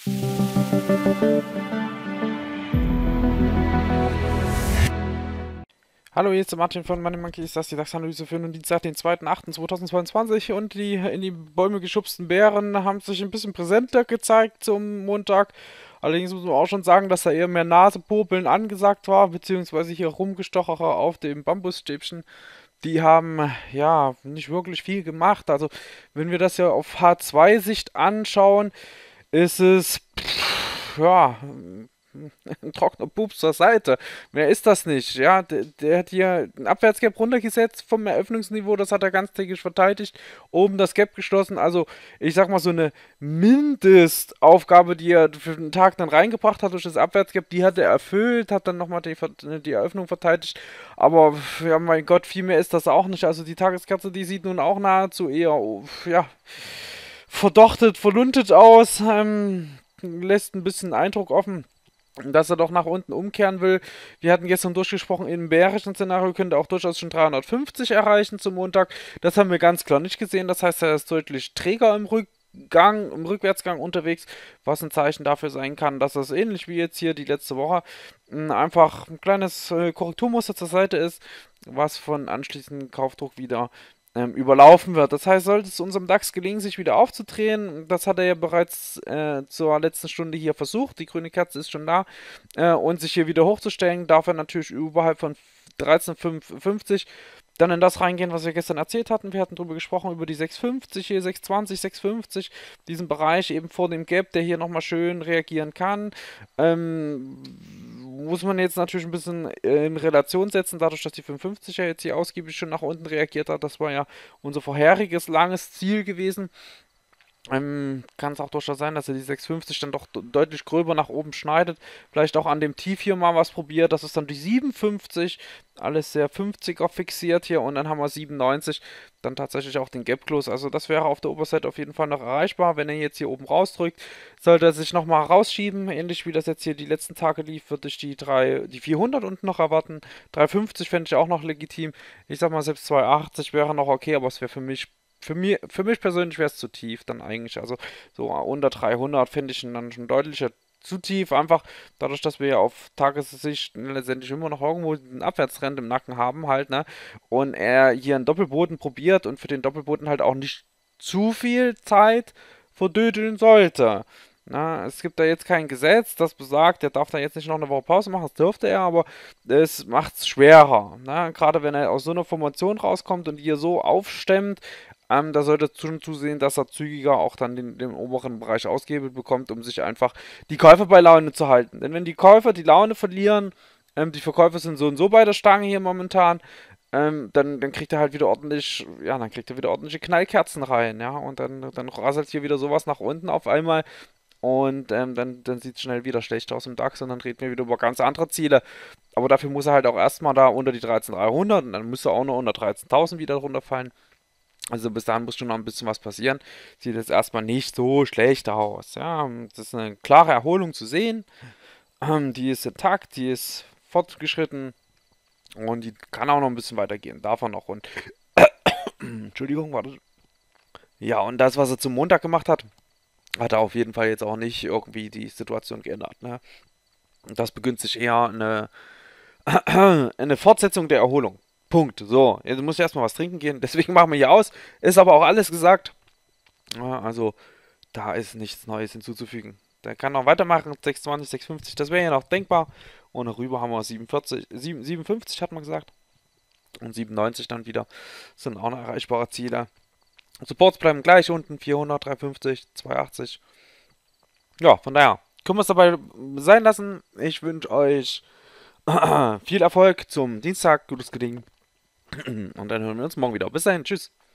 Hallo, hier ist der Martin von Money Monkeys, das ist die DAX-Analyse für den Dienstag, den 2.8.2022 und die in die Bäume geschubsten Bären haben sich ein bisschen präsenter gezeigt zum Montag. Allerdings muss man auch schon sagen, dass da eher mehr Nasepopeln angesagt war, beziehungsweise hier Rumgestochere auf dem Bambusstäbchen. Die haben ja nicht wirklich viel gemacht. Also wenn wir das ja auf H2-Sicht anschauen, ist es ja ein trockener Pups zur Seite. Mehr ist das nicht. Ja, der hat hier ein Abwärtsgap runtergesetzt vom Eröffnungsniveau, das hat er ganztägig verteidigt. Oben das Gap geschlossen. Also, ich sag mal, so eine Mindestaufgabe, die er für den Tag dann reingebracht hat durch das Abwärtsgap, die hat er erfüllt, hat dann nochmal die Eröffnung verteidigt. Aber, ja, mein Gott, viel mehr ist das auch nicht. Also, die Tageskerze, die sieht nun auch nahezu eher, ja, verdochtet, verluntet aus. Lässt ein bisschen Eindruck offen, dass er doch nach unten umkehren will. Wir hatten gestern durchgesprochen, in einem bärischen Szenario könnte er auch durchaus schon 350 erreichen zum Montag. Das haben wir ganz klar nicht gesehen. Das heißt, er ist deutlich träger im Rückwärtsgang unterwegs, was ein Zeichen dafür sein kann, dass das ähnlich wie jetzt hier die letzte Woche einfach ein kleines Korrekturmuster zur Seite ist, was von anschließendem Kaufdruck wieder überlaufen wird. Das heißt, sollte es unserem DAX gelingen, sich wieder aufzudrehen, das hat er ja bereits zur letzten Stunde hier versucht, die grüne Kerze ist schon da, und sich hier wieder hochzustellen, darf er natürlich überhalb von 13,55 dann in das reingehen, was wir gestern erzählt hatten. Wir hatten darüber gesprochen, über die 6,50 hier, 6,20, 6,50, diesen Bereich eben vor dem Gap, der hier nochmal schön reagieren kann. Muss man jetzt natürlich ein bisschen in Relation setzen, dadurch, dass die 55er jetzt hier ausgiebig schon nach unten reagiert hat. Das war ja unser vorheriges langes Ziel gewesen. Kann es auch durchaus sein, dass er die 650 dann doch deutlich gröber nach oben schneidet. Vielleicht auch an dem Tief hier mal was probiert. Das ist dann die 57. Alles sehr 50er fixiert hier. Und dann haben wir 97. Dann tatsächlich auch den Gap Close. Also das wäre auf der Oberseite auf jeden Fall noch erreichbar. Wenn er jetzt hier oben rausdrückt, sollte er sich nochmal rausschieben. Ähnlich wie das jetzt hier die letzten Tage lief, würde ich die 400 unten noch erwarten. 350 fände ich auch noch legitim. Ich sag mal, selbst 280 wäre noch okay, aber es wäre für mich persönlich wäre es zu tief dann eigentlich. Also so unter 300 finde ich ihn dann schon deutlicher zu tief. Einfach dadurch, dass wir ja auf Tagessicht letztendlich immer noch irgendwo einen Abwärtstrend im Nacken haben halt, ne? Und er hier einen Doppelboden probiert und für den Doppelboden halt auch nicht zu viel Zeit verdödeln sollte. Na, es gibt da jetzt kein Gesetz, das besagt, er darf da jetzt nicht noch eine Woche Pause machen, das dürfte er, aber es macht es schwerer. Na, gerade wenn er aus so einer Formation rauskommt und die hier so aufstemmt, da sollte er schon zusehen, dass er zügiger auch dann den oberen Bereich ausgehebelt bekommt, um sich einfach die Käufer bei Laune zu halten. Denn wenn die Käufer die Laune verlieren, die Verkäufer sind so und so bei der Stange hier momentan, dann kriegt er halt wieder ordentlich, ja, dann kriegt er wieder ordentliche Knallkerzen rein, ja, und dann rasselt hier wieder sowas nach unten auf einmal und dann sieht es schnell wieder schlecht aus im DAX und dann reden wir wieder über ganz andere Ziele. Aber dafür muss er halt auch erstmal da unter die 13.300 und dann muss er auch noch unter 13.000 wieder runterfallen. Also bis dahin muss schon noch ein bisschen was passieren. Sieht jetzt erstmal nicht so schlecht aus. Ja, das ist eine klare Erholung zu sehen. Die ist intakt, die ist fortgeschritten und die kann auch noch ein bisschen weitergehen. Davon noch. Und Entschuldigung, warte. Ja, und das, was er zum Montag gemacht hat, hat er auf jeden Fall jetzt auch nicht irgendwie die Situation geändert. Ne? Das begünstigt eher eine Fortsetzung der Erholung. Punkt. So, jetzt muss ich erstmal was trinken gehen. Deswegen machen wir hier aus. Ist aber auch alles gesagt. Ja, also, da ist nichts Neues hinzuzufügen. Der kann noch weitermachen. 620, 650, das wäre ja noch denkbar. Und darüber haben wir 57 hat man gesagt. Und 97 dann wieder. Das sind auch noch erreichbare Ziele. Supports bleiben gleich unten. 400, 350, 280. Ja, von daher können wir es dabei sein lassen. Ich wünsche euch viel Erfolg zum Dienstag. Gutes Gelingen. Und dann hören wir uns morgen wieder. Bis dahin. Tschüss.